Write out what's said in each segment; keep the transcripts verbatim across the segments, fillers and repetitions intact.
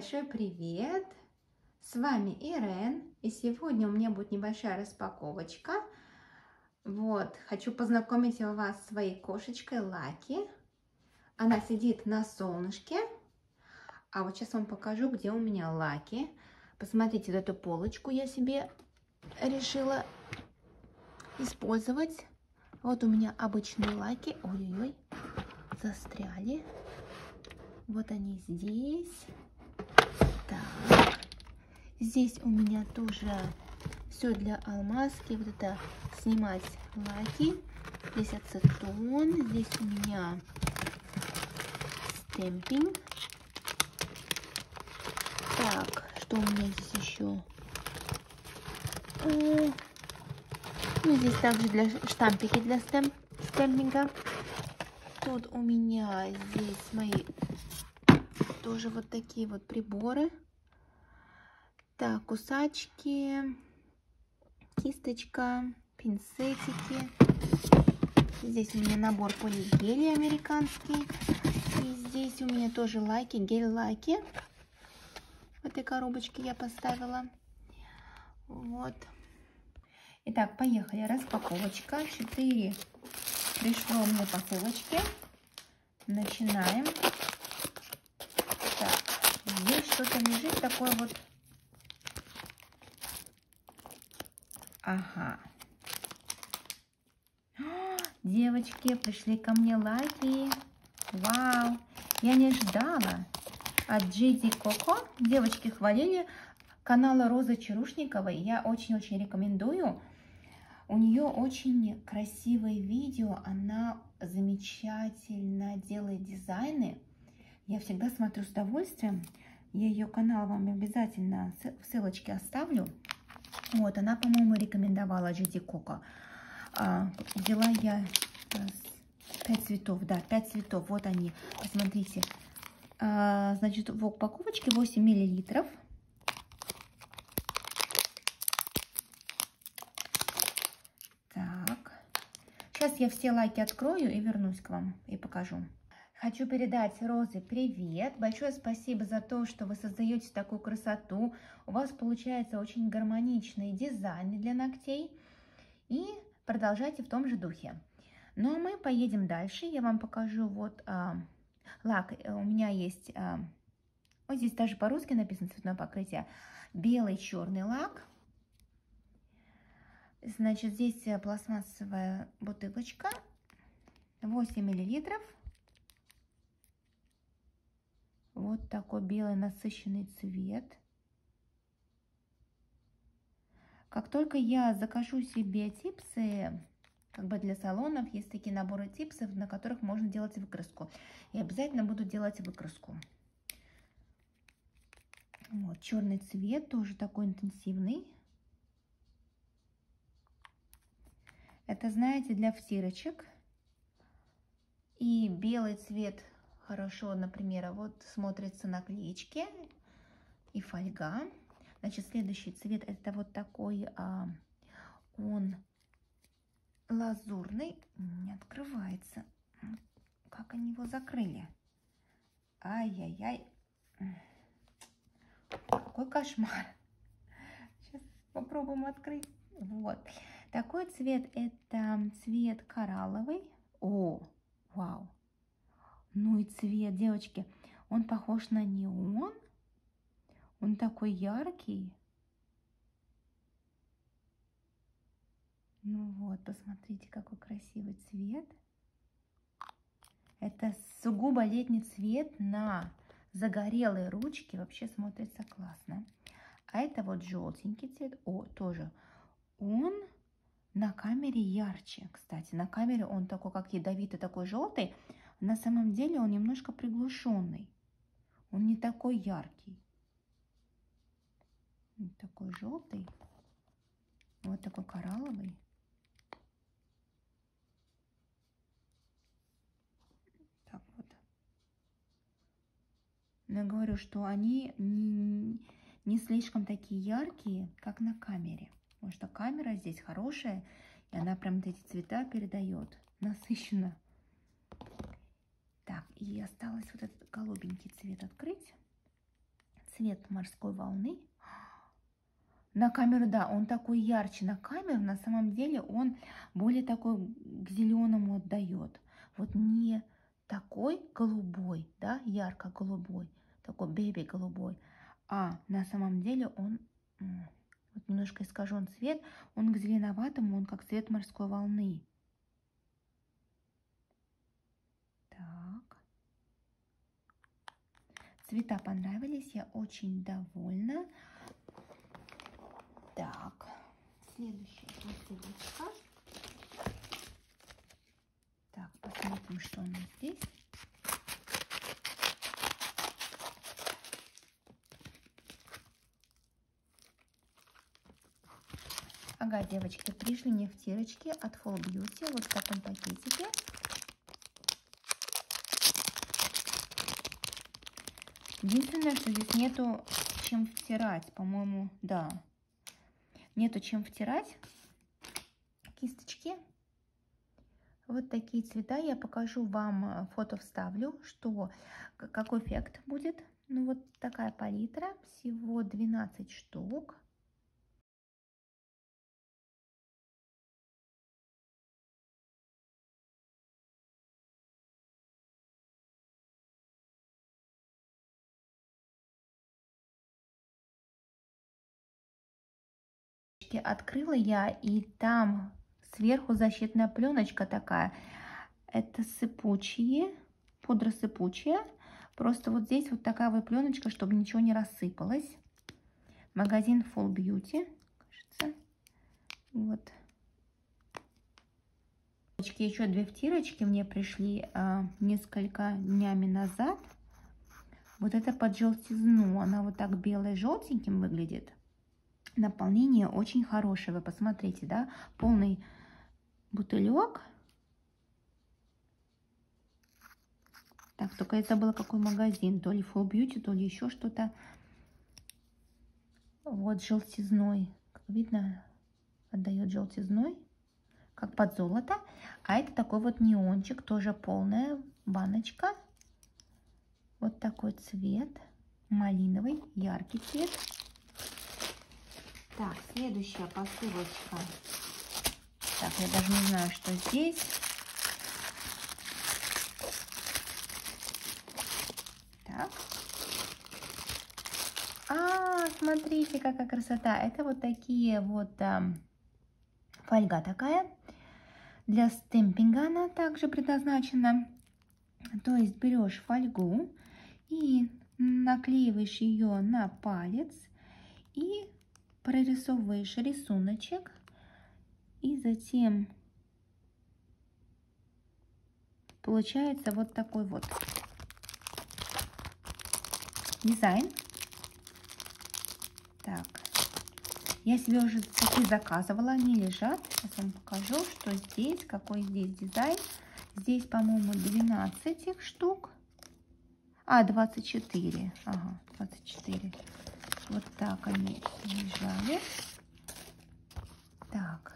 большой привет! С вами Ирен, и сегодня у меня будет небольшая распаковочка. Вот, хочу познакомить вас с своей кошечкой Лаки. Она сидит на солнышке. А вот сейчас вам покажу, где у меня Лаки. Посмотрите, вот эту полочку я себе решила использовать. Вот у меня обычные Лаки. Ой-ой-ой, застряли. Вот они здесь. Так. Здесь у меня тоже все для алмазки. Вот это снимать лаки. Здесь ацетон. Здесь у меня стемпинг. Так, что у меня здесь еще? Ну, здесь также для штампики для стемп, стемпинга. Тут у меня здесь мои тоже вот такие вот приборы. Так, кусачки, кисточка, пинцетики. Здесь у меня набор полигелей американский. И здесь у меня тоже лаки, гель-лаки. В этой коробочке я поставила. Вот. Итак, поехали. Распаковочка. четыре пришло мне посылочки. Начинаем. Так, здесь что-то лежит такое вот. Ага. О, девочки, пришли ко мне лаки. Вау. Я не ждала. От джи ди Coco. Девочки хвалили канала Розы Чарушниковой. Я очень-очень рекомендую. У нее очень красивые видео. Она замечательно делает дизайны. Я всегда смотрю с удовольствием. Я ее канал вам обязательно в ссылочке оставлю. Вот, она, по-моему, рекомендовала джи ди Coco. А, взяла я пять цветов, да, пять цветов. Вот они, посмотрите. А, значит, в упаковочке восемь миллилитров. Так. Сейчас я все лаки открою и вернусь к вам и покажу. Хочу передать Розе привет. Большое спасибо за то, что вы создаете такую красоту. У вас получаются очень гармоничные дизайны для ногтей. И продолжайте в том же духе. Ну а мы поедем дальше. Я вам покажу вот а, лак. У меня есть, а, вот здесь даже по-русски написано цветное покрытие. Белый черный лак. Значит, здесь пластмассовая бутылочка. восемь миллилитров. Вот такой белый насыщенный цвет. Как только я закажу себе типсы, как бы для салонов, есть такие наборы типсов, на которых можно делать выкраску. И обязательно буду делать выкраску. Вот, черный цвет, тоже такой интенсивный. Это, знаете, для втирочек. И белый цвет хорошо, например, вот смотрится наклеечки и фольга. Значит, следующий цвет это вот такой, а, он лазурный, не открывается. Как они его закрыли? Ай-яй-яй. Какой кошмар. Сейчас попробуем открыть. Вот. Такой цвет это цвет коралловый. О, вау. Ну и цвет, девочки, он похож на неон. Он такой яркий. Ну вот, посмотрите, какой красивый цвет. Это сугубо летний цвет на загорелые ручки. Вообще смотрится классно. А это вот желтенький цвет. О, тоже. Он на камере ярче. Кстати, на камере он такой, как ядовитый, такой желтый. На самом деле он немножко приглушенный. Он не такой яркий. Вот такой желтый. Вот такой коралловый. Так вот. Но я говорю, что они не, не слишком такие яркие, как на камере. Потому что камера здесь хорошая, и она прям эти цвета передает насыщенно. Так, и осталось вот этот голубенький цвет открыть. цвет морской волны. На камеру, да, он такой ярче. На камеру, на самом деле, он более такой к зеленому отдает. Вот не такой голубой, да, ярко-голубой, такой бэби-голубой, а на самом деле он вот немножко искажен цвет, он к зеленоватому, он как цвет морской волны. Так. Цвета понравились, я очень довольна. Так, следующая посылочка. Так, посмотрим, что у нас здесь. Ага, девочки, пришли мне втирочки от Full Beauty вот в таком пакетике. Единственное, что здесь нету чем втирать, по-моему, да. Нету чем втирать. Кисточки. Вот такие цвета. Я покажу вам, фото вставлю, что, какой эффект будет. Ну, вот такая палитра. Всего двенадцать штук. Открыла я, и там сверху защитная пленочка такая. Это сыпучие, пудра сыпучая. Просто вот здесь вот такая вот пленочка, чтобы ничего не рассыпалось. Магазин Full Beauty, кажется. Вот. Еще две втирочки мне пришли а, несколько днями назад. Вот это под желтизну. Она вот так белой-желтеньким выглядит. Наполнение очень хорошее. Вы посмотрите, да? Полный бутылек. Так, только я забыла, какой магазин. То ли Full Beauty, то ли еще что-то. Вот желтизной. Как видно, отдает желтизной. Как под золото. А это такой вот неончик. Тоже полная баночка. Вот такой цвет. Малиновый, яркий цвет. Так, следующая посылочка. Так, я даже не знаю, что здесь. Так. А, смотрите, какая красота. Это вот такие вот а, фольга такая. Для стемпинга она также предназначена. То есть берешь фольгу и наклеиваешь ее на палец и прорисовываешь рисуночек, и затем получается вот такой вот дизайн. Так, я себе уже такие заказывала, они лежат. Сейчас вам покажу, что здесь, какой здесь дизайн. Здесь, по-моему, двенадцать их штук. А, двадцать четыре. Ага, двадцать четыре. Вот так они лежали. Так.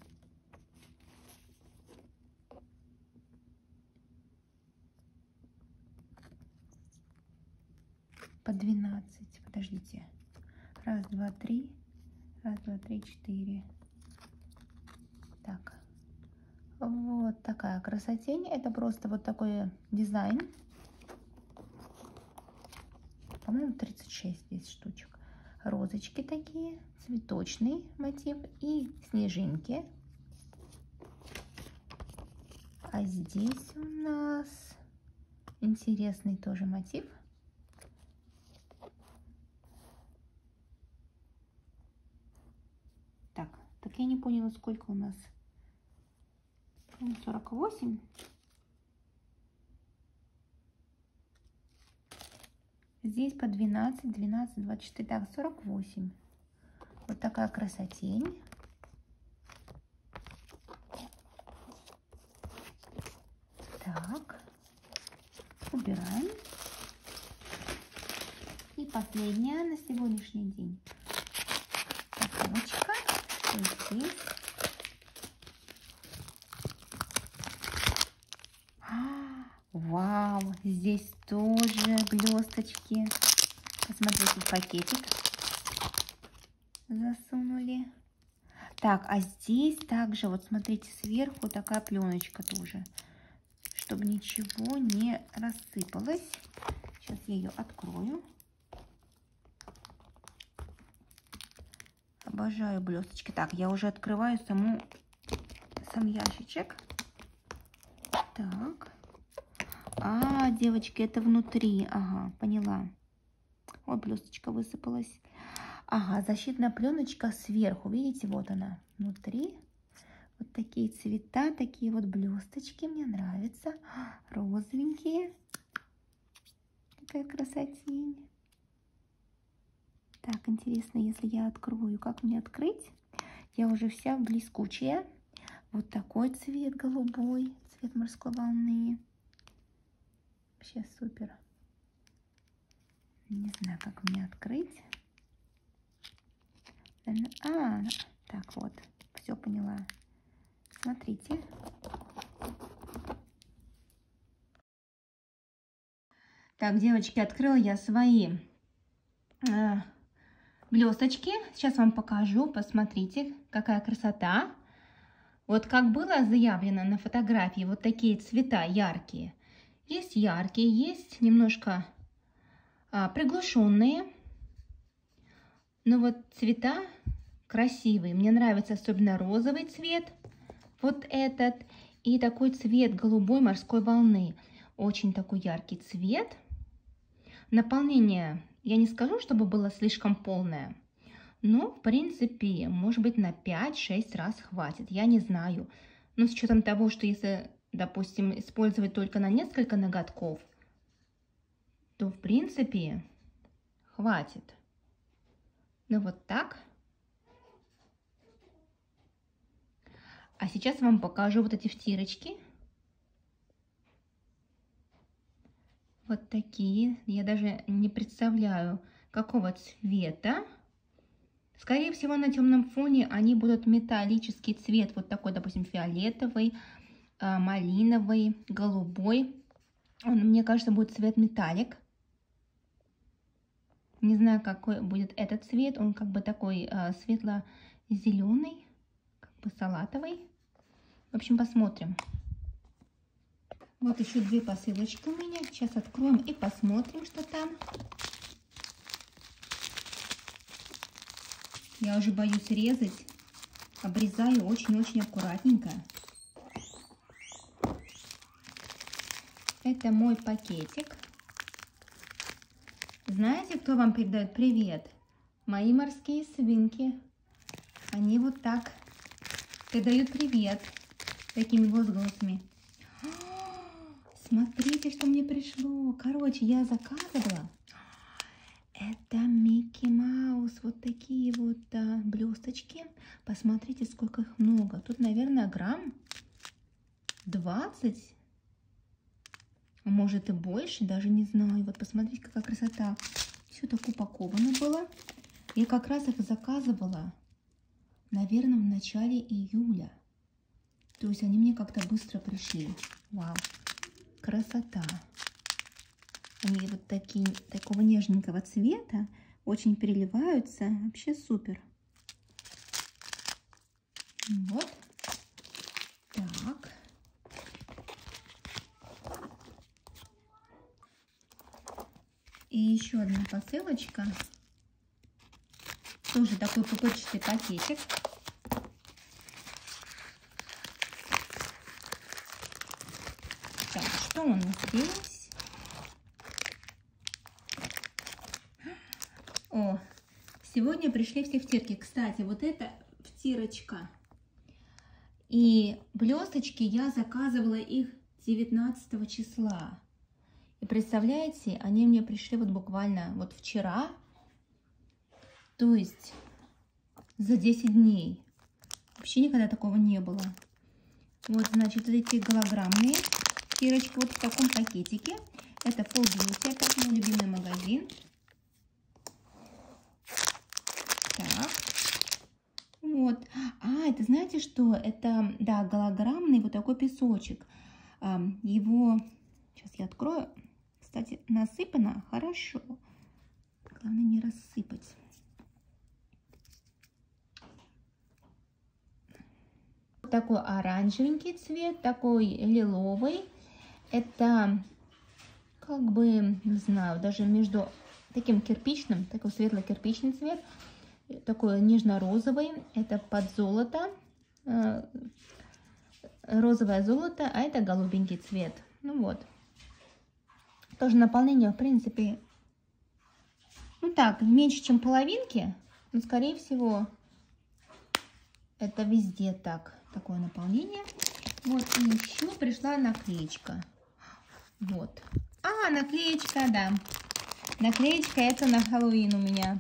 По двенадцать. Подождите. Раз, два, три. Раз, два, три, четыре. Так. Вот такая красотень. Это просто вот такой дизайн. По-моему, тридцать шесть здесь штучек. Розочки такие, цветочный мотив и снежинки. А здесь у нас интересный тоже мотив. Так, так я не поняла, сколько у нас. сорок восемь. Здесь по двенадцать, двенадцать, двадцать четыре, так, сорок восемь. Вот такая красотень. Так, убираем. И последняя на сегодняшний день упаковочка. Здесь. Вау, здесь тоже блесточки. посмотрите, в пакетик засунули. Так, а здесь также, вот смотрите, сверху такая пленочка тоже, чтобы ничего не рассыпалось. Сейчас я ее открою. Обожаю блесточки. Так, я уже открываю саму, сам ящичек. Так. А, девочки, это внутри. Ага, поняла. Ой, блесточка высыпалась. Ага, защитная пленочка сверху. Видите, вот она внутри. Вот такие цвета, такие вот блесточки. Мне нравятся. Розовенькие. Какая красотень. Так, интересно, если я открою, как мне открыть? Я уже вся блескучая. Вот такой цвет голубой, цвет морской волны. Вообще супер. Не знаю, как мне открыть. А, так вот, все поняла. Смотрите. Так, девочки, открыла я свои э, блесточки. Сейчас вам покажу. Посмотрите, какая красота. Вот как было заявлено на фотографии, вот такие цвета яркие. Есть яркие, есть немножко а, приглушенные. Но вот цвета красивые. Мне нравится особенно розовый цвет. Вот этот. И такой цвет голубой морской волны. Очень такой яркий цвет. Наполнение, я не скажу, чтобы было слишком полное. Но, в принципе, может быть, на пять-шесть раз хватит. Я не знаю. Но с учетом того, что если, допустим, использовать только на несколько ноготков, то, в принципе, хватит. Ну, вот так. А сейчас вам покажу вот эти втирочки. Вот такие. Я даже не представляю, какого цвета. Скорее всего, на темном фоне они будут металлический цвет. Вот такой, допустим, фиолетовый, малиновый, голубой. Он, мне кажется, будет цвет металлик. Не знаю, какой будет этот цвет. Он как бы такой светло-зеленый, как бы салатовый. В общем, посмотрим. Вот еще две посылочки у меня. Сейчас откроем и посмотрим, что там. Я уже боюсь резать. Обрезаю очень-очень аккуратненько. Это мой пакетик. Знаете, кто вам передает привет? Мои морские свинки. Они вот так передают привет такими возгласами. Смотрите, что мне пришло. Короче, я заказывала. Это Микки Маус. Вот такие вот а, блесточки. Посмотрите, сколько их много. Тут, наверное, грамм двадцать. А может и больше, даже не знаю. Вот посмотрите, какая красота. Все так упаковано было. Я как раз их заказывала, наверное, в начале июля. То есть они мне как-то быстро пришли. Вау. Красота. Они вот такие, такого нежненького цвета. Очень переливаются. Вообще супер. Вот. Так. И еще одна посылочка. Тоже такой пупырчатый пакетик. Так, что у нас здесь? О, сегодня пришли все втирки. Кстати, вот это втирочка. И блесточки я заказывала их девятнадцатого числа. И представляете, они мне пришли вот буквально вот вчера. То есть за десять дней. Вообще никогда такого не было. Вот, значит, вот эти голограммные втирочки вот в таком пакетике. Это Full Beauty, опять мой любимый магазин. Так. Вот. А, это знаете что? Это, да, голограммный вот такой песочек. Его, сейчас я открою. Кстати, насыпано хорошо. Главное не рассыпать. Такой оранжевенький цвет, такой лиловый. Это как бы, не знаю, даже между таким кирпичным, такой светло-кирпичный цвет, такой нежно-розовый. Это под золото, э, розовое золото, а это голубенький цвет. Ну вот. Тоже наполнение, в принципе, ну так, меньше, чем половинки, но, скорее всего, это везде так. Такое наполнение. Вот, и еще пришла наклеечка. Вот. А, наклеечка, да. Наклеечка это на Хэллоуин у меня.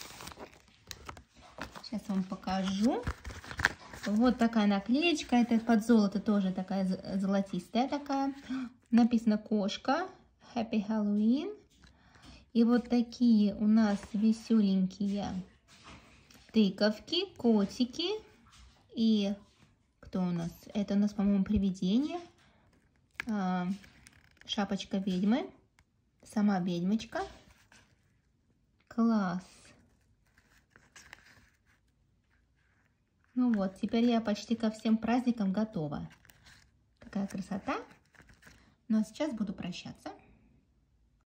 Сейчас вам покажу. Вот такая наклеечка. Это под золото тоже такая золотистая такая. Написано кошка. Happy Halloween. И вот такие у нас веселенькие тыковки, котики. И кто у нас? Это у нас, по-моему, привидение. А, шапочка ведьмы. Сама ведьмочка. Класс. Ну вот, теперь я почти ко всем праздникам готова. Какая красота. Ну а сейчас буду прощаться.